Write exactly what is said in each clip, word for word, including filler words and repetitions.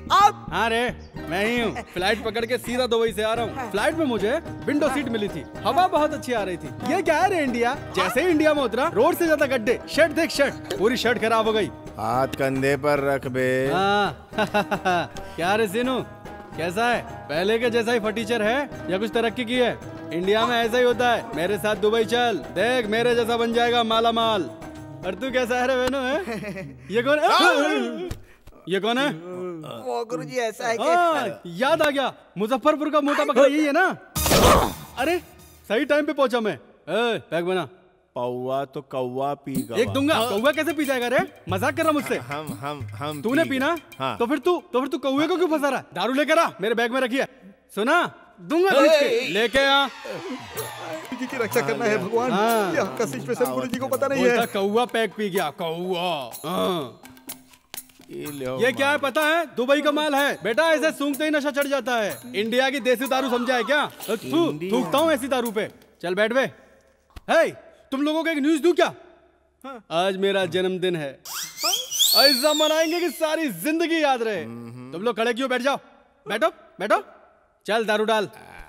आप? हाँ रे, मैं ही हूँ। फ्लाइट पकड़ के सीधा दुबई से आ रहा हूँ। फ्लाइट में मुझे विंडो सीट मिली थी, हवा बहुत अच्छी आ रही थी। ये क्या है रे इंडिया? जैसे ही इंडिया में उतरा, रोड से ज्यादा गड्ढे। शर्ट देख शर्ट, पूरी शर्ट खराब हो गई। हाथ कंधे पर रख बे। हाँ क्या रे सीनू, कैसा है? पहले के जैसा ही फटीचर है या कुछ तरक्की की है? इंडिया में ऐसा ही होता है। मेरे साथ दुबई चल, देख मेरे जैसा बन जाएगा माला माल। और तू कैसा है रे वेनु? है ये कौन है? ये कौन है? वो गुरुजी ऐसा है कि याद आ गया, मुजफ्फरपुर का मोटा बकरा यही है ना? अरे सही टाइम पे पहुंचा मैं। ए, पैक बना। पौवा तो कौवा पीगा। एक दूंगा। कौवा कैसे पी जाएगा रे? मजाक कर रहा मुझसे? हम हम हम तूने पीना? हाँ। तो फिर तू तो फिर तू कौवे को क्यों फंसा रहा? दारू लेकर आ, मेरे बैग में रखिए। सुना? दूंगा लेके आ। गुरुजी की रक्षा करना है भगवान। हाँ। यहाँ का सिचुएशन गुरुजी को पता नहीं है। कौवा पैक पी गया, कौवा। हाँ। ये क्या है पता है? दुबई का माल है बेटा। ऐसे सूंघते ही नशा चढ़ जाता है। इंडिया की देसी दारू समझा है क्या? थूकता हूँ ऐसी दारू पे। चल बैठ बे। हे, तुम लोगों को एक न्यूज दूं क्या? आज मेरा जन्मदिन है। ऐसा मनाएंगे कि सारी जिंदगी याद रहे। तुम लोग खड़े क्यों? बैठ जाओ। बैठो बैठो। चल दारू डाल।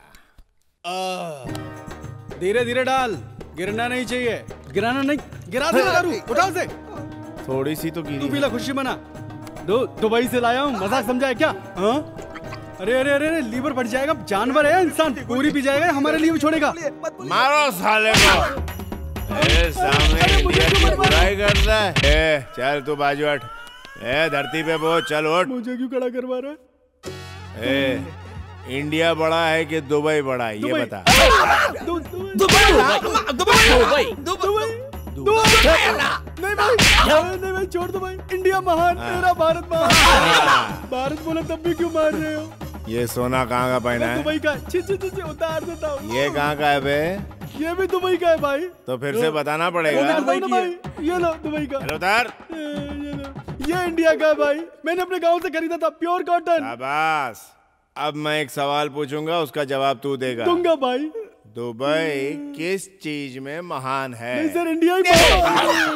धीरे धीरे डाल, गिरना नहीं चाहिए। गिराना नहीं, गिरा दे दारू। उठाओ से। थोड़ी सी तो गिरी। तू पीला, खुशी मना। दो दुबई से लाया हूँ, मजाक समझा है क्या? हाँ? अरे अरे अरे लीवर फट जाएगा। जानवर है इंसान, पूरी पी जाएगा, हमारे लिए भी छोड़ेगा। मारो साले को। ए, सामने इंडिया की बुराई करता है। ए, चल तू बाजू हट। ए, धरती पे बोझ, चल उठ। मुझे क्यों खड़ा करवा रहा है? ए, इंडिया बड़ा है कि दुबई बड़ा है, ये बता। दुबई दुबई नहीं भाई, नहीं भाई छोड़ दो भाई। इंडिया महान, मेरा भारत महान। भारत बोला तब भी क्यों मार रहे हो? ये सोना कहाँ का पहना है? दुबई का। छी छी छी, उतार देता हूँ। ये कहाँ का है बे? ये भी दुबई का है भाई। तो फिर से बताना पड़ेगा। भाई, ये लो दुबई का। उतार। ये लो, ये इंडिया का है भाई। मैंने अपने गांव से खरीदा था, प्योर कॉटन। शाबाश। अब मैं एक सवाल पूछूंगा, उसका जवाब तू देगा। दूंगा भाई। दुबई किस चीज में महान है? नहीं सर, इंडिया ही महान।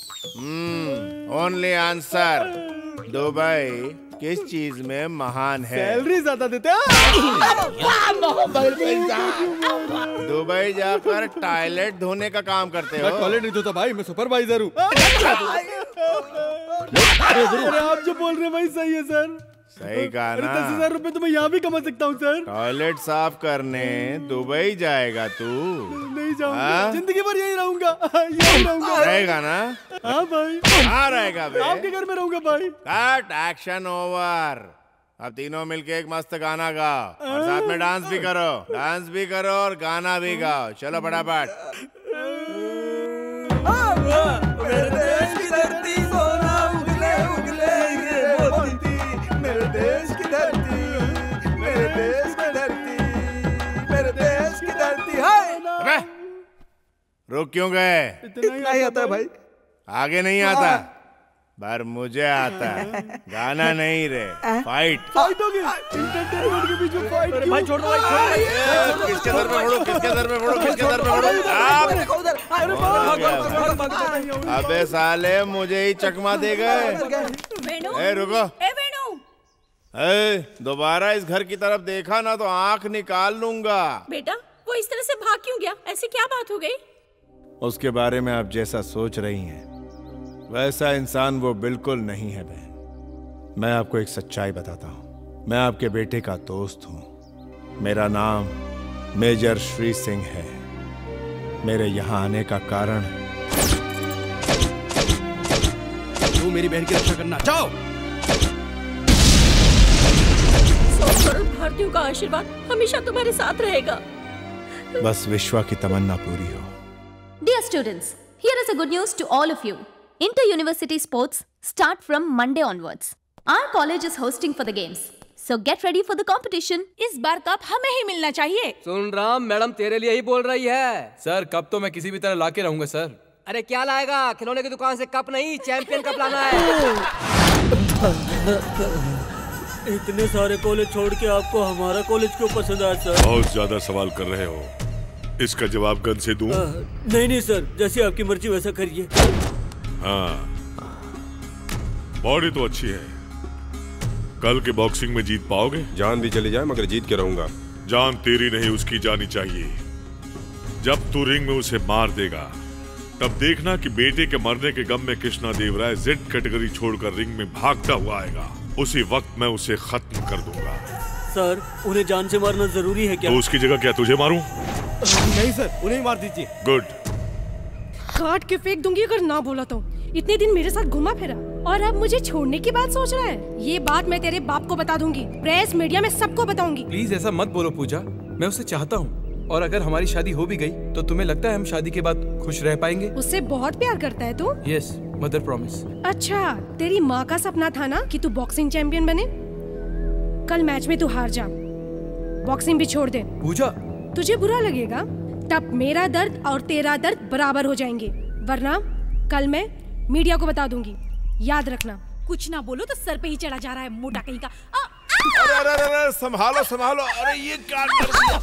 Only answer. दुबई किस चीज में महान है? सैलरी ज्यादा देते हैं। दुबई जाकर टॉयलेट धोने का काम करते हो? टॉयलेट नहीं धोता भाई, मैं सुपरवाइजर हूँ। अरे आप जो बोल रहे हैं भाई सही है सर। सही कहा ना? दस हजार रुपए तो मैं यहाँ भी कमा सकता हूँ सर। टॉयलेट साफ करने दुबई जाएगा तू? नहीं जाऊंगा, जिंदगी भर यही रहूंगा। यही रहूंगा। रहेगा ना? हाँ भाई। कहाँ रहेगा बे? आपके घर में रहूंगा भाई। Cut, action over. अब तीनों मिलके एक मस्त गाना गाओ और साथ में डांस भी करो। डांस भी करो और गाना भी गाओ। चलो फटाफट। मेरे देश की धरती सोना उगले उगले हीरे मोती। मेरे देश की धरती, मेरे देश की धरती, मेरे देश की धरती। हाय रुक क्यों गए? इतना ही आता है भाई। आगे नहीं आता? पर मुझे आता है। गाना नहीं रे, फाइट। फाइट होगी। एंटरटेनमेंट के बीच में फाइट क्यों? भाई छोड़ दो भाई। किसके सर पे फोड़ो? किसके सर पे फोड़ो? किसके सर पे फोड़ो? अबे साले, मुझे ही चकमा दे गए। ए रुको। ए वेणु। ए, दोबारा इस घर की तरफ देखा ना तो आंख निकाल लूंगा। बेटा वो इस तरह से भाग क्यों गया? ऐसी क्या बात हो गई? उसके बारे में आप जैसा सोच रही हैं वैसा इंसान वो बिल्कुल नहीं है बहन। मैं आपको एक सच्चाई बताता हूँ। मैं आपके बेटे का दोस्त हूँ। मेरा नाम मेजर श्री सिंह है। मेरे यहाँ आने का कारण तू मेरी बहन की रक्षा करना। जाओ। सौ करोड़ भारतीयों का आशीर्वाद हमेशा तुम्हारे साथ रहेगा। बस विश्वा की तमन्ना पूरी हो। Dear students, here is a good news to all of you. Inter-university sports start from Monday onwards. Our college is hosting for the games, so get ready for the competition. इस बार कप हमें ही मिलना चाहिए। सुन Ram, madam तेरे लिए ही बोल रही है। Sir cup तो मैं किसी भी तरह लाके रहूंगा सर। अरे क्या लाएगा? खिलौने की दुकान से कप नहीं, चैंपियन कप लाना है। इतने सारे कॉलेज छोड़ के आपको हमारा कॉलेज क्यों पसंद आया सर? बहुत ज्यादा सवाल कर रहे हो। इसका जवाब गन से दूं? नहीं नहीं सर, जैसी आपकी मर्जी वैसा करिए। हाँ, बॉडी तो अच्छी है कल के बॉक्सिंग में जीत पाओगे? जान भी चली जाए मगर जीत के रहूंगा। जान तेरी नहीं उसकी जानी चाहिए। जब तू रिंग में उसे मार देगा तब देखना कि बेटे के मरने के गम में कृष्णा देव राय जेड कैटेगरी छोड़कर रिंग में भागता हुआ आएगा। उसी वक्त मैं उसे खत्म कर दूंगा। सर, उन्हें जान से मारना जरूरी है क्या? तो उसकी जगह क्या तुझे मारूं? नहीं सर, उन्हें मार दीजिए। गुड। काट के फेंक दूंगी अगर ना बोला तो। इतने दिन मेरे साथ घुमा फिरा और अब मुझे छोड़ने की बात सोच रहा है। ये बात मैं तेरे बाप को बता दूंगी, प्रेस मीडिया में सबको बताऊंगी। प्लीज ऐसा मत बोलो पूजा, मैं उसे चाहता हूँ और अगर हमारी शादी हो भी गई तो तुम्हें लगता है हम शादी के बाद खुश रह पाएंगे? उससे बहुत प्यार करता है तू? Yes, mother promise. अच्छा, तेरी माँ का सपना था ना कि तू बॉक्सिंग चैंपियन बने। कल मैच में तू हार जा, बॉक्सिंग भी छोड़ दे। पूजा, तुझे बुरा लगेगा तब मेरा दर्द और तेरा दर्द बराबर हो जाएंगे, वरना कल मैं मीडिया को बता दूंगी। याद रखना। कुछ ना बोलो तो सर पे ही चढ़ा जा रहा है मोटा कहीं का। अरे अरे अरे संभालो संभालो, अरे ये क्या कर दिया?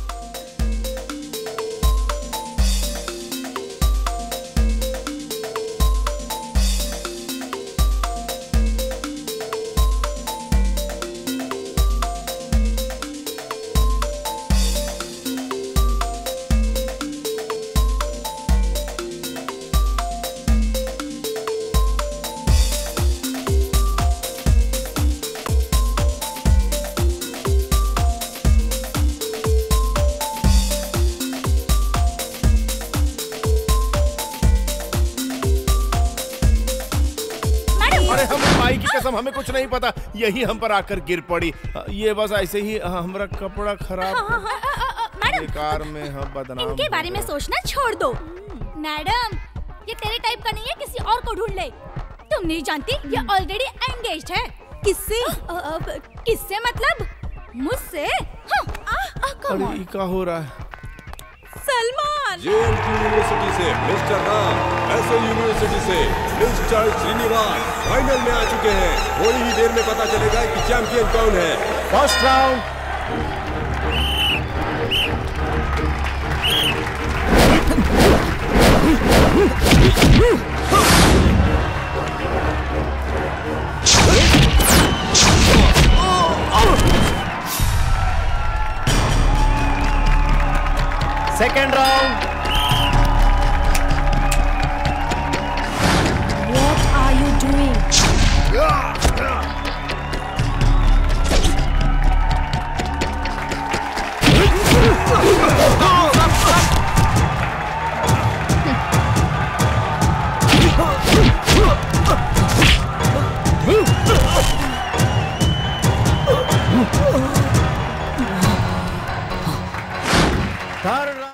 कसम हमें कुछ नहीं पता, यही हम पर आकर गिर पड़ी। ये बस ऐसे ही हमारा कपड़ा खराब। हाँ, हाँ, हाँ, मैडम, कार में हम बदनाम। इनके बारे में सोचना छोड़ दो। मैडम, ये तेरे टाइप का नहीं है, किसी और को ढूंढ ले। तुम नहीं जानती ये ऑलरेडी एंगेज्ड है। किससे? किससे मतलब? मुझसे। हाँ, अरे क्या हो रहा है? सलमान। जेएनयू यूनिवर्सिटी से मिस्टर राम, एसएल यूनिवर्सिटी से मिस्टर श्रीनिवास फाइनल में आ चुके हैं। थोड़ी ही देर में पता चलेगा कि चैंपियन कौन है। First round. Second round. What are you doing? Third